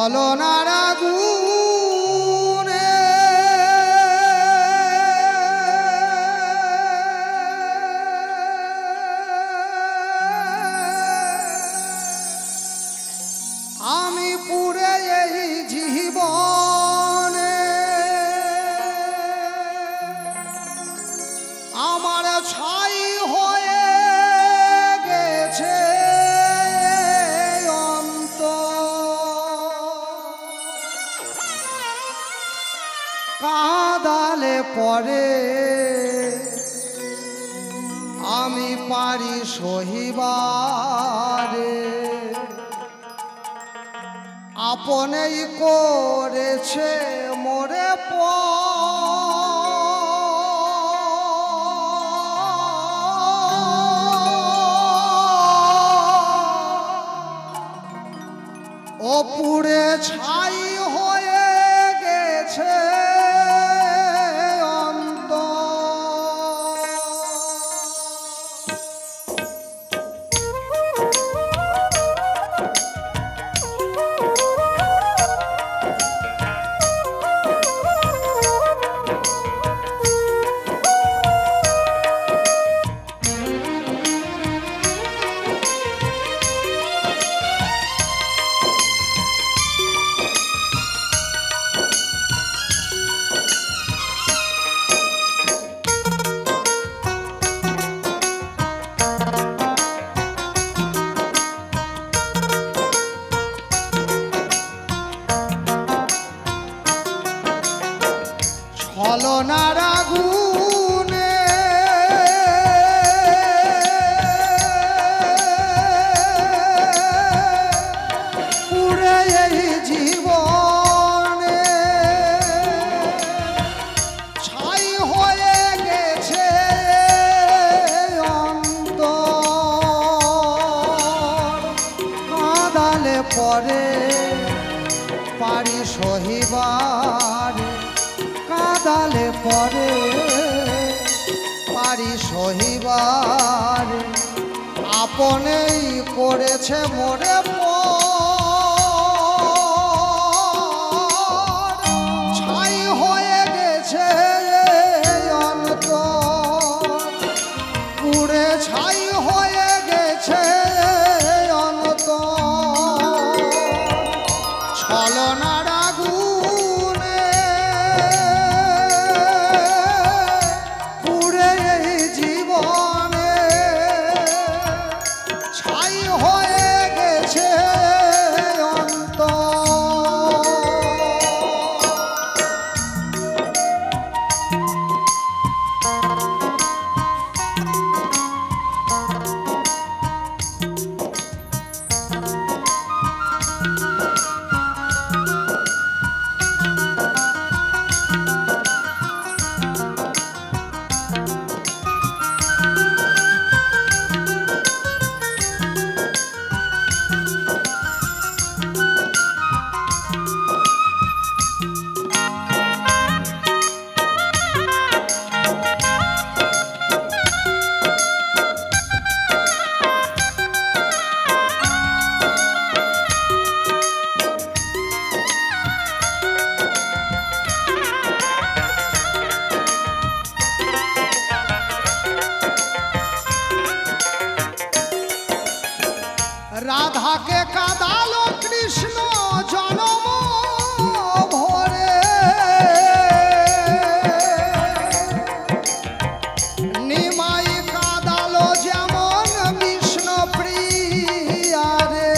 ছলনার আগুনে আমি পুড়ে এই জীবনে আমার ছাই হয়ে গেছে কাঁদালে পরে আমি পারি সহিবারে আপনেই করেছে মোরে ও পুড়ে ছাই হয়ে গেছে ছলনার আগুনে পুড়ে এই জীবনে ছাই হয়ে গেছে অন্তর কাঁদালে পরে পারি সহিবার কাঁদালে পরে পারি সহিবার আপনেই করেছে মোরে ছাই হয়ে গেছে অন্তর পুড়ে ছাই হয়ে গেছে অন্তর ছলনার রাধাকে কাঁদালো কৃষ্ণ জনম ভরে নিমাই কাঁদালো যেমন বিষ্ণু প্রিয়ারে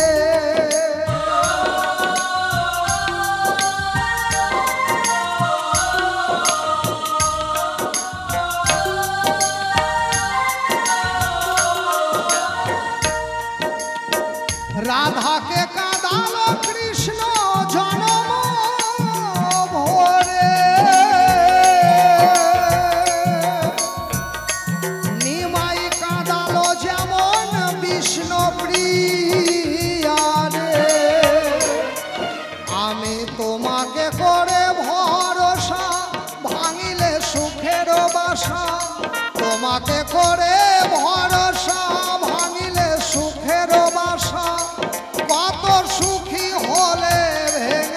রাধাকে কাঁদালো কৃষ্ণ জনম ভরে নিমাই কাঁদালো যেমন বিষ্ণু প্রিয়ারে আমি তোমাকে করে ভরসা ভাঙিলে সুখের বাসা তোমাকে করে ভরসা ভাঙিলে সুখের বাসা কত সুখী হলে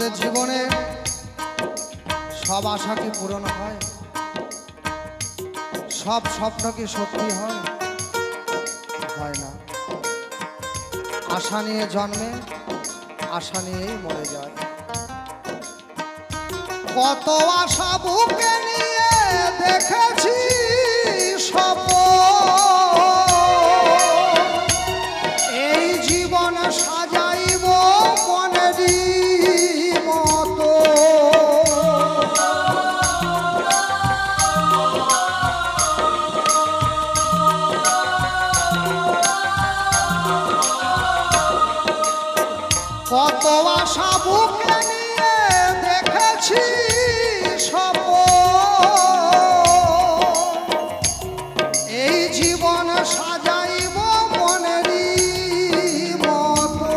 আমাদের জীবনে সব আশা কি পূরণ হয়? সব স্বপ্ন কি সত্যি হয়? হয় না। আশা নিয়ে জন্মে, আশা নিয়েই মরে যায়। কত আশা বুকে নিয়ে দেখেছি স্বপ্ন, এই জীবন সাজাইব মনেরই মতো। কত আশা বুকে নিয়ে দেখেছি স্বপ্ন, এই জীবন সাজাইব মনেরই মতো।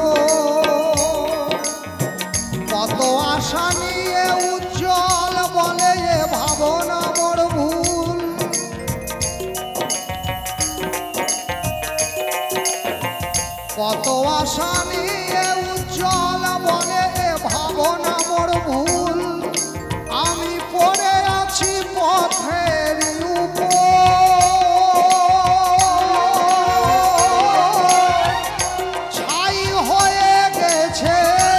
কত আশা নিয়ে উজ্জ্বল বলে এ ভাবনা মোর ভুল। কত আশা নিয়ে উজ্জ্বল বলে এ ভাবনা মোর ভুল। আমি পড়ে আছি পথের ছাই হয়ে গেছে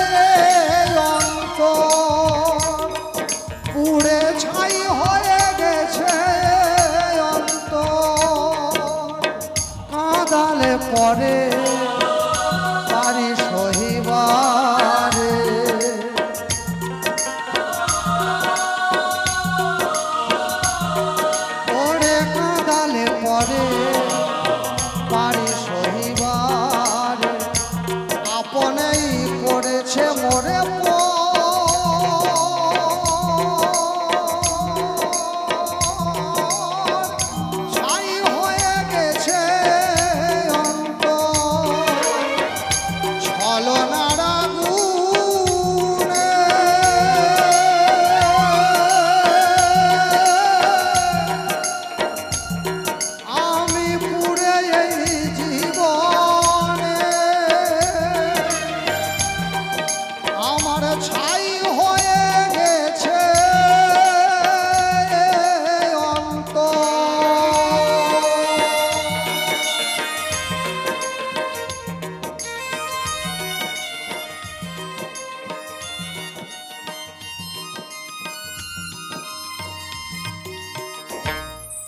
অন্তর, পুড়ে ছাই হয়ে গেছে অন্তর। কাঁদালে পরে